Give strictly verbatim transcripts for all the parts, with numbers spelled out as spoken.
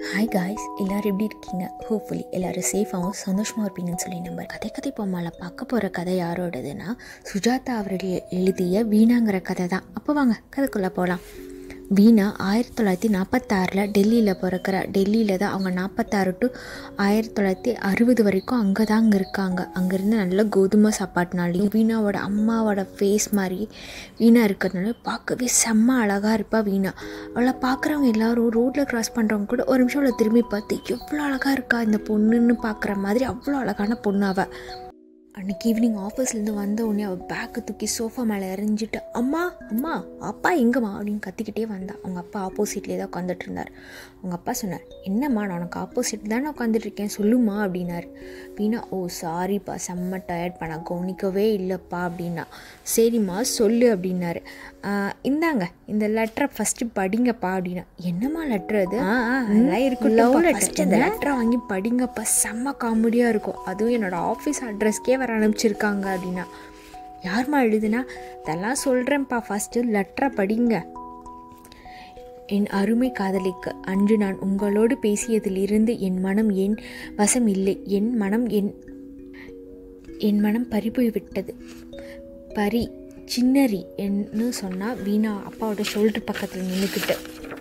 Hi guys, எல்லோரும் எப்படி இருக்கீங்க? ஹோப்ஃபுல்லி எல்லோரும் சேஃபாகவும் சந்தோஷமாக இருப்பீங்கன்னு சொல்லி நம்பர். கதை கதை பொம்மாவில் பார்க்க போகிற கதை யாரோடதுன்னா, சுஜாதா அவர்கள் எழுதிய வீணாங்கிற கதை தான். அப்போ வாங்க கதைக்குள்ளே போகலாம். வீணா ஆயிரத்தி தொள்ளாயிரத்தி நாற்பத்தாறில் டெல்லியில் பிறக்கிறா. டெல்லியில் தான் அவங்க நாற்பத்தாறு டு ஆயிரத்தி தொள்ளாயிரத்தி அறுபது வரைக்கும் அங்கே தான் அங்கே இருக்காங்க. அங்கேருந்து நல்ல கோதுமை சாப்பாட்டுனாலையும் வீணாவோட அம்மாவோட ஃபேஸ் மாதிரி வீணா இருக்கிறதுனால பார்க்கவே செம்ம அழகாக இருப்பா வீணா. அவளை பார்க்குறவங்க எல்லோரும் ரோட்டில் க்ராஸ் பண்ணுறவங்க கூட ஒரு நிமிஷம் அவளை திரும்பி பார்த்து எவ்வளோ அழகாக இருக்கா இந்த பொண்ணுன்னு பார்க்குற மாதிரி அவ்வளோ அழகான பொண்ணு அவள். அன்றைக்கி ஈவினிங் ஆஃபீஸ்லேருந்து வந்த உடனே அவள் பேக்கை தூக்கி சோஃபா மேலே எறிஞ்சிட்டு, அம்மா அம்மா அப்பா எங்கம்மா அப்படின்னு கத்திக்கிட்டே வந்தாள். அவங்க அப்பா ஆப்போசிட்லேயே தான் உட்காந்துட்டு இருந்தார். அவங்க அப்பா சொன்னார், என்னம்மா நான் உனக்கு ஆப்போசிட் தானே உட்காந்துட்ருக்கேன், சொல்லுமா அப்படின்னாரு. வீணா, ஓ சாரிப்பா, செம்ம டயர்ட்ப்பா, நான் கவனிக்கவே இல்லைப்பா அப்படின்னா. சரிம்மா சொல்லு அப்படின்னாரு. இந்தாங்க இந்த லெட்டரை ஃபஸ்ட்டு படிங்கப்பா அப்படின்னா. என்னம்மா லெட்ரு அது? அதெல்லாம் இருக்கும், லவ் லெட்டர். இந்த லெட்டரை வாங்கி படிங்கப்பா, செம்ம காமெடியாக இருக்கும். அதுவும் என்னோடய ஆஃபீஸ் அட்ரஸ்க்கே வர அனுப்பிச்சிருக்காங்க அப்படின்னா. யார்மா எழுதுனா? அதெல்லாம் சொல்கிறேன்ப்பா, ஃபஸ்ட்டு லெட்டரை படிங்க. என் அருமை காதலிக்கு, அன்று நான் உங்களோடு பேசியதிலிருந்து என் மனம் என் வசம் இல்லை. என் மனம் என் என் மனம் பறிபோய் விட்டது. பரி சின்னரி என்று சொன்னால் வீணா அப்பாவோட ஷோல்டர் பக்கத்தில் நின்றுக்கிட்டு,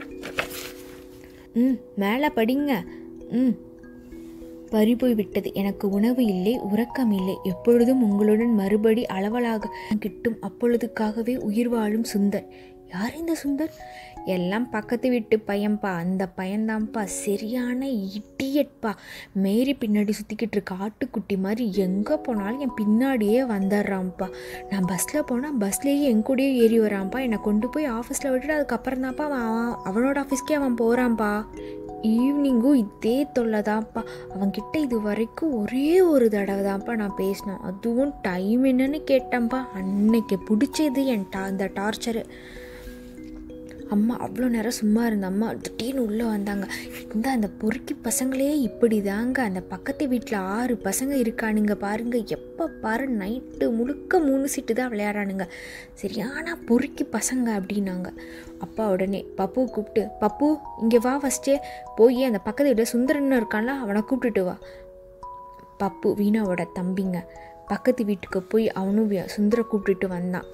ம் மேலே படிங்க. ம் பறிபோய் விட்டது. எனக்கு உணவு இல்லை, உறக்கம் இல்லை. எப்பொழுதும் உங்களுடன் மறுபடி அளவலாக கிட்டும். அப்பொழுதுக்காகவே உயிர் வாழும் சுந்தர். யார் இந்த சுந்தர்? எல்லாம் பக்கத்து வீட்டு பையன்பா. அந்த பையன்தான்ப்பா சரியான இடியட்பா. மேரி பின்னாடி சுற்றிக்கிட்டு இருக்க ஆட்டுக்குட்டி மாதிரி எங்கே போனாலும் என் பின்னாடியே வந்துடுறான்ப்பா. நான் பஸ்ஸில் போனால் பஸ்லேயே என் கூடயே ஏறி வரான்ப்பா. என்னை கொண்டு போய் ஆஃபீஸில் விட்டுட்டு அதுக்கப்புறம் தான்ப்பா அவன் அவனோட ஆஃபீஸ்க்கே அவன் போகிறான்ப்பா. ஈவினிங்கும் இதே தொல்லை தான்ப்பா. அவன்கிட்ட இது வரைக்கும் ஒரே ஒரு தடவை தான்ப்பா நான் பேசினேன். அதுவும் டைம் என்னன்னு கேட்டேன்ப்பா. அன்னைக்கு பிடிச்சது என் டா அந்த டார்ச்சரு. அம்மா அவ்வளோ நேரம் சும்மா இருந்த அம்மா திடீர்னு உள்ளே வந்தாங்க. இந்த அந்த பொறுக்கி பசங்களே இப்படி தாங்க. அந்த பக்கத்து வீட்டில் ஆறு பசங்க இருக்கானுங்க பாருங்க. எப்போ பாரு நைட்டு முழுக்க மூணு சீட்டு தான் விளையாடுறானுங்க. சரியான பொறுக்கி பசங்க அப்படின்னாங்க. அப்பா உடனே பப்பு கூப்பிட்டு, பப்பு இங்கே வா, ஃபஸ்ட்டே போய் அந்த பக்கத்து வீட்டில் சுந்தரன்னு இருக்கான்ல அவனை கூப்பிட்டுட்டு வா. பப்பு வீணாவோட தம்பிங்க. பக்கத்து வீட்டுக்கு போய் அவனும் சுந்தரை கூப்பிட்டுட்டு வந்தான்.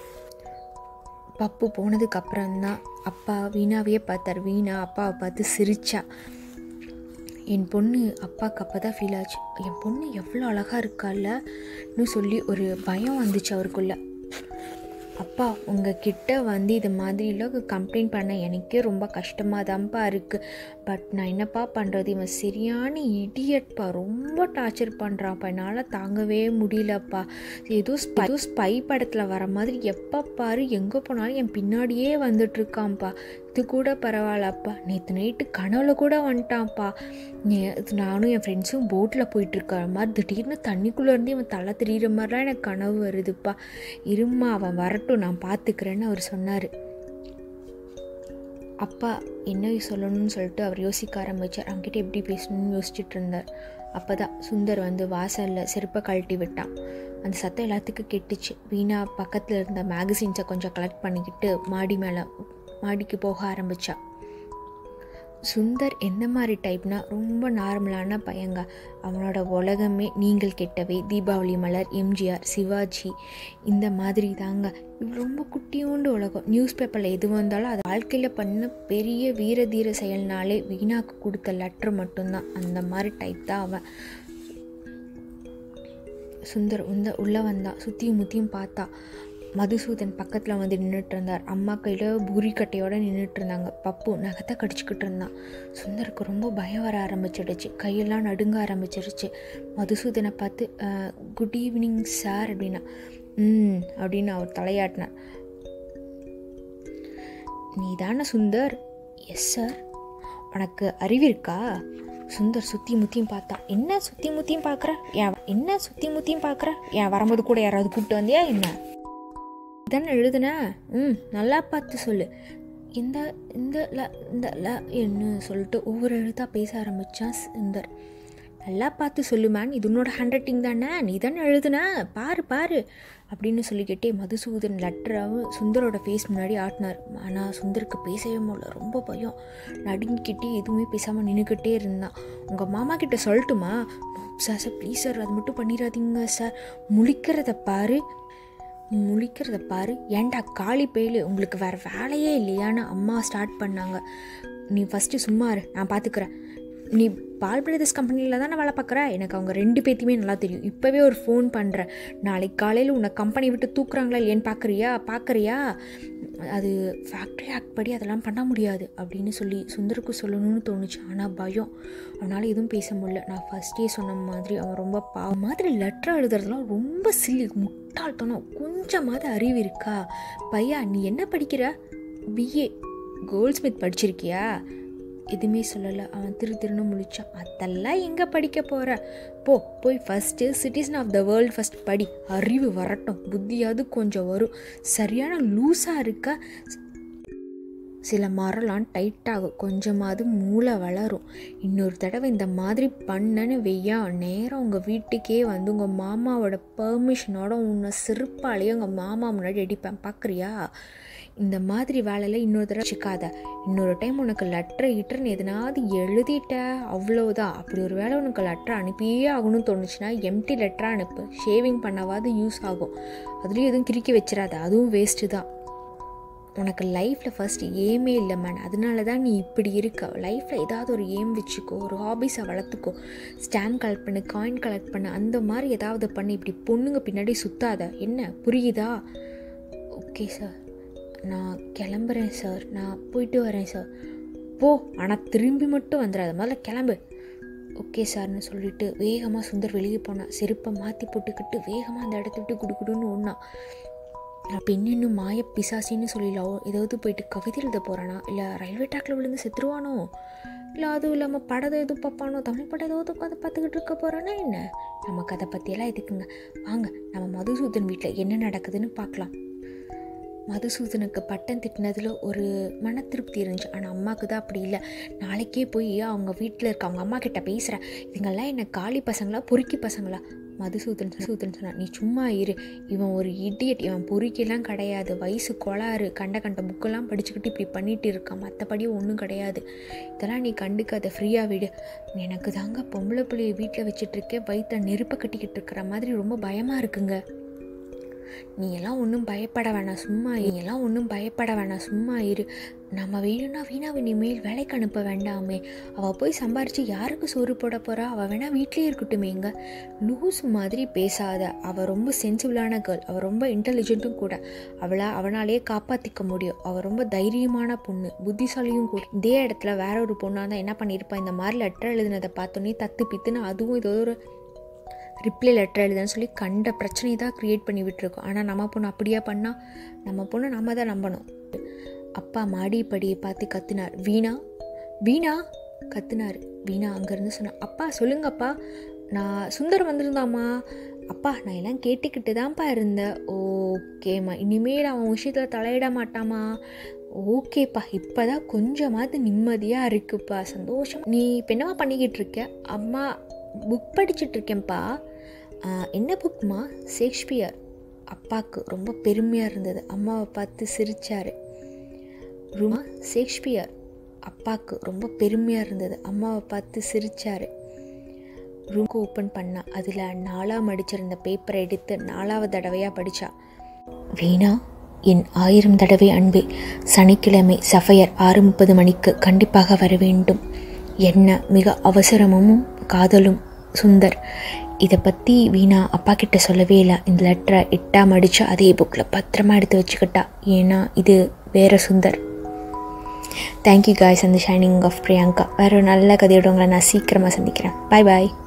பப்பு போனதுக்கப்புறம்தான் அப்பா வீணாவையே பார்த்தார். வீணா அப்பாவை பார்த்து சிரிச்சா. என் பொண்ணு அப்பாவுக்கு அப்போ தான் ஃபீல் ஆச்சு, என் பொண்ணு எவ்வளோ அழகாக இருக்கால்லன்னு சொல்லி ஒரு பயம் வந்துச்சு அவருக்குள்ள. அப்பா உங்ககிட்ட வந்து இது மாதிரிலாம் கம்ப்ளைண்ட் பண்ண எனக்கே ரொம்ப கஷ்டமாக தான்ப்பா இருக்குது. பட் நான் என்னப்பா பண்ணுறது, இவன் சரியான இடியட்ப்பா, ரொம்ப டார்ச்சர் பண்ணுறான்ப்பா, என்னால் தாங்கவே முடியலப்பா. ஏதோ ஸ்பை ஏதோ ஸ்பை படத்தில் வர மாதிரி எப்போ பாரு எங்கே போனாலும் என் பின்னாடியே வந்துட்டுருக்கான்ப்பா. இது கூட பரவாயில்லப்பா, நேற்று நைட்டு கனவுல கூட வந்துட்டான்ப்பா. நானும் என் ஃப்ரெண்ட்ஸும் போட்டில் போயிட்டுருக்கிற மாதிரி திடீர்னு தண்ணிக்குள்ளேருந்து இவன் தலை தெரிகிற மாதிரிலாம் எனக்கு கனவு வருதுப்பா. இருமா அவன் வரட்டும், நான் பார்த்துக்கிறேன்னு அவர் சொன்னார். அப்பா என்ன சொல்லணும்னு சொல்லிட்டு அவர் யோசிக்க ஆரம்பித்தார். அவங்ககிட்ட எப்படி பேசணும்னு யோசிச்சுட்டு இருந்தார். அப்போ தான் சுந்தர் வந்து வாசலில் செருப்பை கழட்டி விட்டான். அந்த சத்தம் எல்லாத்துக்கும் கெட்டுச்சு. வீணா பக்கத்தில் இருந்த மேகசின்ஸை கொஞ்சம் கலெக்ட் பண்ணிக்கிட்டு மாடி மேலே மாடிக்கு போக ஆரம்பித்தா. சுந்தர் எந்த மாதிரி டைப்னா ரொம்ப நார்மலான பையங்க. அவனோட உலகமே நீங்கள் கெட்டவை, தீபாவளி மலர், எம்ஜிஆர், சிவாஜி இந்த மாதிரி தாங்க. ரொம்ப குட்டியோண்டு உலகம். நியூஸ் பேப்பரில் எது வந்தாலும் அது வாழ்க்கையில் பண்ண பெரிய வீர தீர செயல்னாலே வீணாக்கு கொடுத்த லெட்ரு மட்டும்தான். அந்த மாதிரி டைப் தான் அவன். சுந்தர் உந்த உள்ளே வந்தான். சுற்றியும் முற்றியும் பார்த்தா. மதுசூதன் பக்கத்தில் வந்து நின்றுட்டு இருந்தார். அம்மா கையில் பூரிக்கட்டையோடு நின்றுட்டு இருந்தாங்க. பப்பு நகத்தை கடிச்சிக்கிட்டு இருந்தான். சுந்தருக்கு ரொம்ப பயம் வர ஆரம்பிச்சிடுச்சு. கையெல்லாம் நடுங்க ஆரம்பிச்சிருச்சு. மதுசூதனை பார்த்து, குட் ஈவினிங் சார் அப்படின்னா. ம் அப்படின்னு அவர் தலையாட்டினார். நீ தானே சுந்தர்? Yes sir. உனக்கு அறிவிருக்கா? சுந்தர் சுற்றி முற்றியும் பார்த்தா. என்ன சுற்றி முற்றியும் பார்க்குற? ஏன் என்ன சுற்றி முற்றியும் பார்க்குற? ஏன் வரும்போது கூட யாராவது கூப்பிட்டு வந்தியா என்ன? தானே எழுதுன? ம் நல்லா பார்த்து சொல்லு. இந்த இந்த ல இந்த ல என்ன சொல்லிட்டு ஒவ்வொரு எழுத்தாக பேச ஆரம்பித்தான் சுந்தர். நல்லா பார்த்து சொல்லு மேன், இது உன்னோட ஹேண்ட் ரைட்டிங் தானே, நீ தானே எழுதுன, பாரு பாரு அப்படின்னு சொல்லிக்கிட்டே மதுசூதன் லெட்டராகவும் சுந்தரோட ஃபேஸ் முன்னாடி ஆட்டினார். ஆனால் சுந்தருக்கு பேசவே முடியல, ரொம்ப பயம். நடுங்கிக்கிட்டே எதுவுமே பேசாமல் நின்றுக்கிட்டே இருந்தான். உங்கள் மாமா கிட்ட சொல்லட்டுமா? சார் சார் ப்ளீஸ் சார், அது மட்டும் பண்ணிடாதீங்க சார். முழிக்கிறத பாரு முழிக்கிறத பாரு ஏன்டா காளி பெயிலு, உங்களுக்கு வேறு வேலையே இல்லையான்னு அம்மா ஸ்டார்ட் பண்ணாங்க. நீ ஃபஸ்ட்டு சும்மா இரு, நான் பார்த்துக்கிறேன். நீ பால் பிரதர்ஸ் கம்பெனியில் தானே வேலை பார்க்குற, எனக்கு அவங்க ரெண்டு பேர்த்தையுமே நல்லா தெரியும். இப்போவே ஒரு ஃபோன் பண்ணுறேன். நாளைக்கு காலையில் உன்னை கம்பெனி விட்டு தூக்குறாங்களா இல்லையான்னு பார்க்குறியா பார்க்குறியா அது ஃபேக்ட்ரி ஆக்ட் படி அதெல்லாம் பண்ண முடியாது அப்படின்னு சொல்லி சுந்தருக்கு சொல்லணும்னு தோணுச்சு. ஆனால் பயம், அவனால் எதுவும் பேச முடியல. நான் ஃபஸ்ட்டே சொன்ன மாதிரி அவன் ரொம்ப பா மாதிரி லெட்டர் எழுதுறதுலாம் ரொம்ப சில்லி, முட்டாள்தனம். கொஞ்சமாவது அறிவு இருக்கா பையா? நீ என்ன படிக்கிற? பிஏ கோல்ட் ஸ்மித் படிச்சிருக்கியா? எதுவுமே சொல்லலை. அவன் திரு திருன்னு முழிச்சான். அதெல்லாம் எங்கே படிக்க போகிற? போ போய் first citizen of the world first படி, அறிவு வரட்டும், புத்தியாவது கொஞ்சம் வரும். சரியான லூஸாக இருக்க. சில மரம்லாம் டைட்டாகும், கொஞ்சமாவது மூளை வளரும். இன்னொரு தடவை இந்த மாதிரி பண்ணன்னு வெய்யா, நேரம் உங்கள் வீட்டுக்கே வந்து உங்கள் மாமாவோட பெர்மிஷனோட உன்னை சிறுப்பாலேயே உங்கள் மாமா முன்னாடி அடிப்பேன், பார்க்குறியா? இந்த மாதிரி வேலையில் இன்னொரு தடவை வச்சுக்காத. இன்னொரு டைம் உனக்கு லெட்டர் கிட்டர்னு எதனாவது எழுதிட்ட அவ்வளோதான். அப்படி ஒரு வேளை உனக்கு லெட்டர் அனுப்பியே ஆகணும்னு தோணுச்சுன்னா எம்டி லெட்டராக அனுப்பு, ஷேவிங் பண்ணாவது யூஸ் ஆகும். அதுலேயும் எதுவும் கிறுக்கி வச்சிடாத, அதுவும் வேஸ்ட்டு தான். உனக்கு லைஃப்பில் ஃபஸ்ட்டு ஏமே இல்லை மேன், அதனால தான் நீ இப்படி இருக்க. லைஃப்பில் ஏதாவது ஒரு ஏம் வச்சுக்கோ, ஒரு ஹாபிஸை வளர்த்துக்கோ. ஸ்டாம்ப் கலெக்ட் பண்ணு, காயின் கலெக்ட் பண்ணு, அந்த மாதிரி ஏதாவது பண்ணு. இப்படி பொண்ணுங்க பின்னாடி சுத்தாத, என்ன புரியுதா? ஓகே சார், நான் கிளம்புறேன் சார், நான் போயிட்டு வரேன் சார். போ, ஆனால் திரும்பி மட்டும் வந்துடாத, முதல்ல கிளம்பு. ஓகே சார்னு சொல்லிவிட்டு வேகமாக சுந்தர் வெளியே போனான். செருப்பை மாற்றி போட்டுக்கிட்டு வேகமாக அந்த இடத்த விட்டு குடு குடுன்னு ஓடினான். பெண் இன்னும் மாய பிசாசின்னு சொல்லிடலாம். ஏதாவது போயிட்டு கவிதை எழுத போகிறானா, இல்லை ரயில்வே ட்ராக்கில் விழுந்து செத்துருவானோ, இல்லை அதுவும் இல்லாமல் படம் எதுவும் பார்ப்பானோ, தமிழ் படம் ஏதாவது உட்காந்து பார்த்துக்கிட்டு இருக்க போகிறானா என்ன? நமக்கு அதை பற்றியெல்லாம் எதுக்குங்க, வாங்க நம்ம மதுசூதன் வீட்டில் என்ன நடக்குதுன்னு பார்க்கலாம். மதுசூதனுக்கு பட்டம் திட்டினதில் ஒரு மன திருப்தி இருந்துச்சு. ஆனால் அம்மாவுக்கு தான் அப்படி இல்லை. நாளைக்கே போய் அவங்க வீட்டில் இருக்க அவங்க அம்மா கிட்ட பேசுகிறேன், இதுங்கெல்லாம் என்ன காளி பசங்களா பொறுக்கி பசங்களா? மதுசூதன் சூதன் சொன்னான், நீ சும்மா இரு, இவன் ஒரு இடியட், இவன் பொறுக்கிலாம் கிடையாது, வயசு கோளாறு, கண்ட கண்ட புக்கெல்லாம் படிச்சுக்கிட்டு இப்படி பண்ணிகிட்டு இருக்கான், மற்றபடி ஒன்றும் கிடையாது, இதெல்லாம் நீ கண்டுக்காத, ஃப்ரீயாக விடு. எனக்கு தாங்க பொம்பளை பிள்ளையை வீட்டில் வச்சுட்ருக்கேன், வயிற்ற நெருப்பை கட்டிக்கிட்டு இருக்கிற மாதிரி ரொம்ப பயமாக இருக்குங்க. நீ எல்லாம் ஒன்றும் பயப்பட வேணாம், சும்மா நீ எல்லாம் ஒன்றும் பயப்பட வேணாம் சும்மா இரு. நம்ம வேணும்னா வீணாவை இனிமேல் வேலைக்கு அனுப்ப வேண்டாமே, அவள் போய் சம்பாரித்து யாருக்கு சோறு போட போகிறா, அவள் வேணால் வீட்லேயே இருக்கட்டுமேங்க. லூஸ் மாதிரி பேசாத, அவள் ரொம்ப சென்சிபிளான கேர்ள், அவள் ரொம்ப இன்டெலிஜென்ட்டும் கூட, அவளை அவனாலேயே காப்பாற்றிக்க முடியும். அவள் ரொம்ப தைரியமான பொண்ணு, புத்திசாலியும் கூட. இதே இடத்துல வேற ஒரு பொண்ணாக தான் என்ன பண்ணியிருப்பான், இந்த மாதிரி லெட்டர் எழுதினதை பார்த்தோன்னே தத்து பித்துன்னு அதுவும் ஏதோ ஒரு ரிப்ளை லெட்டர் எழுதுன்னு சொல்லி கண்ட பிரச்சனையை தான் க்ரியேட் பண்ணி விட்டுருக்கோம். ஆனால் நம்ம பொண்ணு அப்படியே பண்ணால் நம்ம பொண்ணு நம்ம தான் நம்பணும். அப்பா மாடி படியை பார்த்து கத்துனார். வீணா வீணா கத்துனார். வீணா அங்கேருந்து சொன்னான், அப்பா சொல்லுங்கப்பா, நான் சுந்தர் வந்திருந்தாம்மா. அப்பா நான் எல்லாம் கேட்டுக்கிட்டு தான்ப்பா இருந்தேன். ஓகேம்மா, இனிமேல் அவன் விஷயத்தில் தலையிட மாட்டாமா? ஓகேப்பா, இப்போ தான் கொஞ்சமாவது நிம்மதியாக இருக்குப்பா, சந்தோஷம். நீ இப்போ என்னவா பண்ணிக்கிட்டு இருக்க? அம்மா புக் படிச்சுட்ருக்கேன்ப்பா. என்ன புக்மா? ஷேக்ஸ்பியர். அப்பாவுக்கு ரொம்ப பெருமையாக இருந்தது. அம்மாவை பார்த்து சிரித்தார். ரூமா ஷேக்ஸ்பியர். அப்பாவுக்கு ரொம்ப பெருமையாக இருந்தது. அம்மாவை பார்த்து சிரித்தார். ரூம்க்கு ஓப்பன் பண்ணா. அதில் நாலாம் அடிச்சிருந்த பேப்பரை எடுத்து நாலாவது தடவையாக படித்தா. வீணா, என் ஆயிரம் தடவை அன்பே, சனிக்கிழமை சஃபையர் ஆறு முப்பது மணிக்கு கண்டிப்பாக வர வேண்டும். என்ன மிக அவசரமும் காதலும் சுந்தர். இதை பற்றி வீணா அப்பா கிட்ட சொல்லவே இல்லை. இந்த லெட்டரை எட்டா மடித்து அதே புக்கில் பத்திரமா எடுத்து வச்சுக்கிட்டா. ஏன்னா இது வேறு சுந்தர். Thank you guys. அந்த ஷைனிங் ஆஃப் பிரியங்கா. வேறு ஒரு நல்ல கதையோட உங்களை நான் சீக்கிரமாக சந்திக்கிறேன். பாய் பாய்.